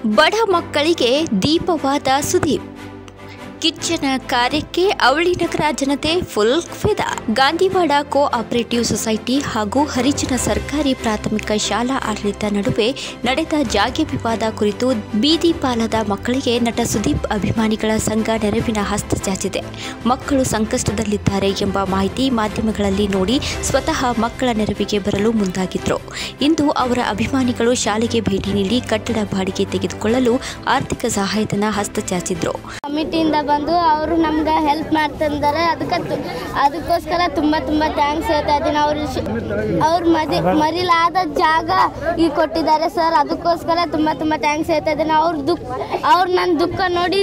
ಬಡ ಮಕ್ಕಳಿಗೆ ದೀಪವಾದ ಸುದೀಪ್. ಕಿಚ್ಚನ ಕಾರ್ಯಕ್ಕೆ ಅವಳಿ ನಗರ ಜನತೆ ಫುಲ್ ಫಿದಾ. ಗಾಂಧಿವಾಡ ಕೋಆಪರೇಟಿವ್ ಸೊಸೈಟಿ ಹಾಗೂ ಹರಿಜನ ಸರ್ಕಾರಿ ಪ್ರಾಥಮಿಕ ಶಾಲಾ ಆಡಳಿತ ನಡುವೆ ನಡೆದ ಜಾಗೆ ವಿವಾದ ಕುರಿತು ಬೀದಿ ಪಾಲದ ಮಕ್ಕಳಿಗೆ ನಟ ಸುದೀಪ್ ಅಭಿಮಾನಿಗಳ ಸಂಘ ನೆರವಿನ ಹಸ್ತ ಚಾಚಿದೆ. ಮಕ್ಕಳು ಸಂಕಷ್ಟದಲ್ಲಿದ್ದಾರೆ ಎಂಬ ಮಾಹಿತಿ ಮಾಧ್ಯಮಗಳಲ್ಲಿ ನೋಡಿ ಸ್ವತಃ ಮಕ್ಕಳ ನೆರವಿಗೆ ಬರಲು ಮುಂದಾಗಿದ್ರು. ಇಂದು ಅವರ ಅಭಿಮಾನಿಗಳು ಶಾಲೆಗೆ ಭೇಟಿ ನೀಡಿ ಕಟ್ಟಡ ಬಾಡಿಗೆ ತೆಗೆದುಕೊಳ್ಳಲು ಆರ್ಥಿಕ ಸಹಾಯಧನ ಹಸ್ತ ಚಾಚಿದ್ರು. ಕಮಿಟಿಯಿಂದ ಬಂದು ಅವರು ನಮ್ಗೆ ಹೆಲ್ಪ್ ಮಾಡ್ತಿದ್ದಾರೆ. ಅದಕ್ಕೋಸ್ಕರ ತುಂಬ ಥ್ಯಾಂಕ್ಸ್ ಹೇಳ್ತಾ ಇದ್ದೀನಿ. ಅವ್ರು ಮರಿಲಾದ ಜಾಗ ಈಗ ಕೊಟ್ಟಿದ್ದಾರೆ ಸರ್. ಅದಕ್ಕೋಸ್ಕರ ತುಂಬ ಥ್ಯಾಂಕ್ಸ್ ಹೇಳ್ತಾ ಇದ್ದೀನಿ. ಅವ್ರು ನನ್ನ ದುಃಖ ನೋಡಿ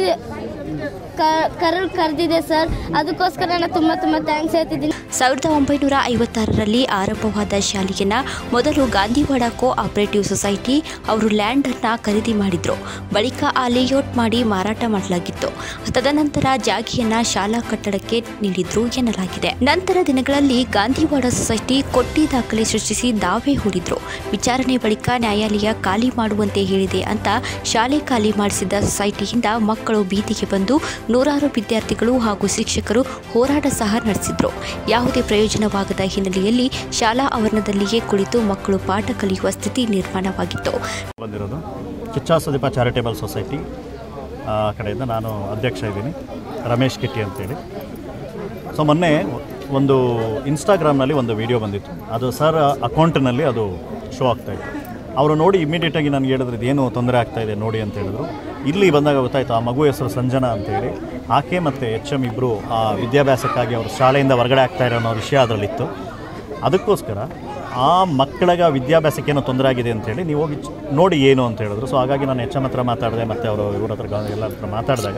ಕರೆದಿದೆ ಸರ್. ಅದಕ್ಕೋಸ್ಕರ ನಾನು ತುಂಬ ಥ್ಯಾಂಕ್ಸ್ ಹೇಳ್ತಿದ್ದೀನಿ. 1956ರಲ್ಲಿ ಆರಂಭವಾದ ಶಾಲೆಯನ್ನು ಮೊದಲು ಗಾಂಧಿವಾಡ ಕೋಆಪರೇಟಿವ್ ಸೊಸೈಟಿ ಅವರು ಲ್ಯಾಂಡ್ ಅನ್ನು ಖರೀದಿ ಮಾಡಿದ್ರು. ಬಳಿಕ ಆ ಲೇಔಟ್ ಮಾಡಿ ಮಾರಾಟ ಮಾಡಲಾಗಿತ್ತು. ತದನಂತರ ಜಾಗೆಯನ್ನ ಶಾಲಾ ಕಟ್ಟಡಕ್ಕೆ ನೀಡಿದ್ರು ಎನ್ನಲಾಗಿದೆ. ನಂತರ ದಿನಗಳಲ್ಲಿ ಗಾಂಧಿವಾಡ ಸೊಸೈಟಿ ಕೊಟ್ಟಿ ದಾಖಲೆ ಸೃಷ್ಟಿಸಿ ದಾವೆ ಹೂಡಿದ್ರು. ವಿಚಾರಣೆ ಬಳಿಕ ನ್ಯಾಯಾಲಯ ಖಾಲಿ ಮಾಡುವಂತೆ ಹೇಳಿದೆ ಅಂತ ಶಾಲೆ ಖಾಲಿ ಮಾಡಿಸಿದ ಸೊಸೈಟಿಯಿಂದ ಮಕ್ಕಳು ಬೀದಿಗೆ ಬಂದು ನೂರಾರು ವಿದ್ಯಾರ್ಥಿಗಳು ಹಾಗೂ ಶಿಕ್ಷಕರು ಹೋರಾಟ ಸಹ ನಡೆಸಿದ್ರು. ಯಾವುದೇ ಪ್ರಯೋಜನವಾಗದ ಹಿನ್ನೆಲೆಯಲ್ಲಿ ಶಾಲಾ ಆವರಣದಲ್ಲಿಯೇ ಕುಳಿತು ಮಕ್ಕಳು ಪಾಠ ಕಲಿಯುವ ಸ್ಥಿತಿ ನಿರ್ಮಾಣವಾಗಿತ್ತು. ಬಂದಿರೋದು ಕಿಚ್ಚ ಸುದೀಪ ಚಾರಿಟೇಬಲ್ ಸೊಸೈಟಿ ಕಡೆಯಿಂದ ನಾನು ಅಧ್ಯಕ್ಷ ಇದ್ದೀನಿ, ರಮೇಶ್ ಕಿಟ್ಟಿ ಅಂತೇಳಿ. ಸೊ ಮೊನ್ನೆ ಒಂದು ಇನ್ಸ್ಟಾಗ್ರಾಮ್ನಲ್ಲಿ ಒಂದು ವಿಡಿಯೋ ಬಂದಿತ್ತು. ಅದು ಸರ್ ಅಕೌಂಟ್ನಲ್ಲಿ ಅದು ಶೋ ಆಗ್ತಾಯಿತ್ತು. ಅವರು ನೋಡಿ ಇಮಿಡಿಯೇಟಾಗಿ ನನಗೆ ಹೇಳಿದ್ರು ಇದೇನು ತೊಂದರೆ ಆಗ್ತಾಯಿದೆ ನೋಡಿ ಅಂತ ಹೇಳಿದ್ರು. ಇಲ್ಲಿ ಬಂದಾಗ ಗೊತ್ತಾಯಿತು ಆ ಮಗು ಹೆಸರು ಸಂಜನಾ ಅಂತೇಳಿ. ಆಕೆ ಮತ್ತು HM ಇಬ್ಬರು ಆ ವಿದ್ಯಾಭ್ಯಾಸಕ್ಕಾಗಿ ಅವರು ಶಾಲೆಯಿಂದ ಹೊರಗಡೆ ಆಗ್ತಾಯಿರೋ ಅನ್ನೋ ವಿಷಯ ಅದರಲ್ಲಿತ್ತು. ಅದಕ್ಕೋಸ್ಕರ ಆ ಮಕ್ಕಳಿಗೆ ವಿದ್ಯಾಭ್ಯಾಸಕ್ಕೇನೋ ತೊಂದರೆ ಆಗಿದೆ ಅಂತೇಳಿ ನೀವು ಹೋಗಿ ನೋಡಿ ಏನು ಅಂತ ಹೇಳಿದ್ರು. ಸೊ ಹಾಗಾಗಿ ನಾನು HM ಹತ್ರ ಮಾತಾಡಿದೆ ಮತ್ತು ಅವರು ಇವ್ರ ಹತ್ರ ಎಲ್ಲರ ಹತ್ರ ಮಾತಾಡಿದಾಗ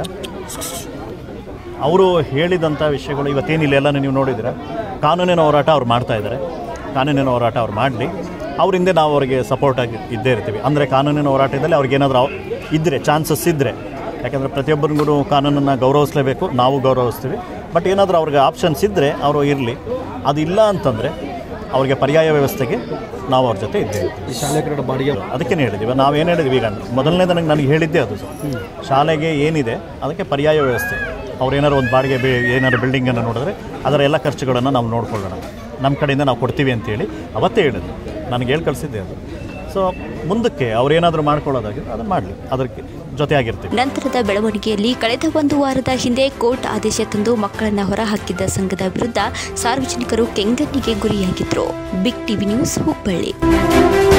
ಅವರು ಹೇಳಿದಂಥ ವಿಷಯಗಳು ಇವತ್ತೇನಿಲ್ಲ ಎಲ್ಲನೂ ನೀವು ನೋಡಿದರೆ ಕಾನೂನಿನ ಹೋರಾಟ ಅವ್ರು ಮಾಡ್ತಾಯಿದ್ದಾರೆ. ಕಾನೂನಿನ ಹೋರಾಟ ಅವ್ರು ಮಾಡಲಿ, ಅವರಿಂದ ನಾವು ಅವ್ರಿಗೆ ಸಪೋರ್ಟಾಗಿ ಇದ್ದೇ ಇರ್ತೀವಿ. ಅಂದರೆ ಕಾನೂನಿನ ಹೋರಾಟದಲ್ಲಿ ಅವ್ರಿಗೇನಾದರೂ ಇದ್ದರೆ ಚಾನ್ಸಸ್ ಇದ್ದರೆ, ಯಾಕಂದರೆ ಪ್ರತಿಯೊಬ್ಬರಿಗೂ ಕಾನೂನನ್ನು ಗೌರವಿಸಲೇಬೇಕು, ನಾವು ಗೌರವಿಸ್ತೀವಿ. ಬಟ್ ಏನಾದರೂ ಅವ್ರಿಗೆ ಆಪ್ಷನ್ಸ್ ಇದ್ದರೆ ಅವರು ಇರಲಿ. ಅದು ಇಲ್ಲ ಅಂತಂದರೆ ಅವ್ರಿಗೆ ಪರ್ಯಾಯ ವ್ಯವಸ್ಥೆಗೆ ನಾವು ಅವ್ರ ಜೊತೆ ಇದ್ದೇವೆ. ಈ ಶಾಲೆ ಕಡೆ ಬಾಡಿಗೆ ಅದಕ್ಕೇ ಹೇಳಿದ್ದೀವಿ. ನಾವೇನು ಹೇಳಿದ್ವಿ ಈಗ ಮೊದಲನೇದು ನನಗೆ ಹೇಳಿದ್ದೆ ಅದು ಶಾಲೆಗೆ ಏನಿದೆ ಅದಕ್ಕೆ ಪರ್ಯಾಯ ವ್ಯವಸ್ಥೆ. ಅವ್ರೇನಾದ್ರು ಒಂದು ಬಾಡಿಗೆ ಏನಾದ್ರು ಬಿಲ್ಡಿಂಗನ್ನು ನೋಡಿದ್ರೆ ಅದರ ಎಲ್ಲ ಖರ್ಚುಗಳನ್ನು ನಾವು ನೋಡ್ಕೊಳ್ಳೋಣ, ನಮ್ಮ ಕಡೆಯಿಂದ ನಾವು ಕೊಡ್ತೀವಿ ಅಂತೇಳಿ ಅವತ್ತೇ ಹೇಳಿದ್ರು. ನನಗೆ ಹೇಳಿ ಕಳಿಸಿದ್ದೆ ಅದು. ಸೊ ಮುಂದಕ್ಕೆ ಅವ್ರೇನಾದರೂ ಮಾಡ್ಕೊಳ್ಳೋದಾಗಿದ್ರೆ ಅದನ್ನು ಮಾಡಲಿ, ಅದಕ್ಕೆ ಜೊತೆಯಾಗಿರ್ತೀವಿ. ನಂತರದ ಬೆಳವಣಿಗೆಯಲ್ಲಿ ಕಳೆದ ಒಂದು ವಾರದ ಹಿಂದೆ ಕೋರ್ಟ್ ಆದೇಶ ತಂದು ಮಕ್ಕಳನ್ನು ಹೊರಹಾಕಿದ್ದ ಸಂಘದ ವಿರುದ್ಧ ಸಾರ್ವಜನಿಕರು ಕೆಂಗಣ್ಣಿಗೆ ಗುರಿಯಾಗಿದ್ರು. Big TV news, Hubballi.